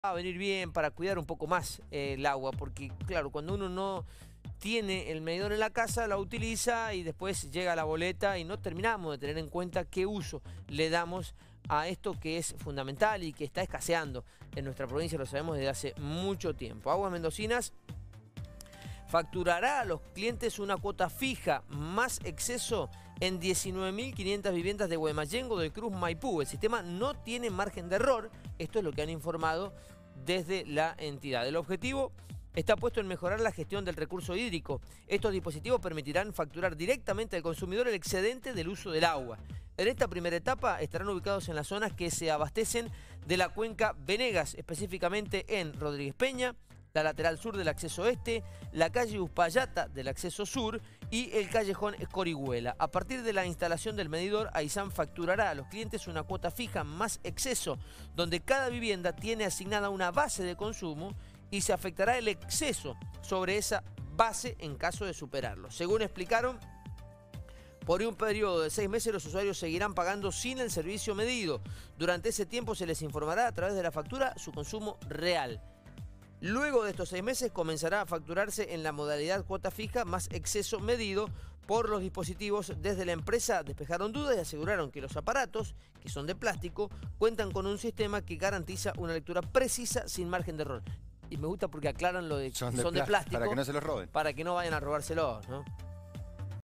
a venir bien para cuidar un poco más el agua, porque claro, cuando uno no tiene el medidor en la casa, la utiliza y después llega la boleta y no terminamos de tener en cuenta qué uso le damos a esto que es fundamental y que está escaseando en nuestra provincia, lo sabemos desde hace mucho tiempo. Aguas Mendocinas facturará a los clientes una cuota fija más exceso en 19.500 viviendas de Guaymallén, del Cruz, Maipú. El sistema no tiene margen de error, esto es lo que han informado desde la entidad. El objetivo está puesto en mejorar la gestión del recurso hídrico. Estos dispositivos permitirán facturar directamente al consumidor el excedente del uso del agua. En esta primera etapa estarán ubicados en las zonas que se abastecen de la cuenca Venegas, específicamente en Rodríguez Peña, la lateral sur del acceso este, la calle Uspallata del acceso sur y el callejón Escorihuela. A partir de la instalación del medidor, Aizam facturará a los clientes una cuota fija más exceso, donde cada vivienda tiene asignada una base de consumo y se afectará el exceso sobre esa base en caso de superarlo. Según explicaron, por un periodo de 6 meses los usuarios seguirán pagando sin el servicio medido. Durante ese tiempo se les informará a través de la factura su consumo real. Luego de estos 6 meses comenzará a facturarse en la modalidad cuota fija más exceso medido. Por los dispositivos, desde la empresa despejaron dudas y aseguraron que los aparatos, que son de plástico, cuentan con un sistema que garantiza una lectura precisa sin margen de error. Y me gusta porque aclaran lo de que son de plástico. Para que no se los roben. Para que no vayan a robárselos, ¿no?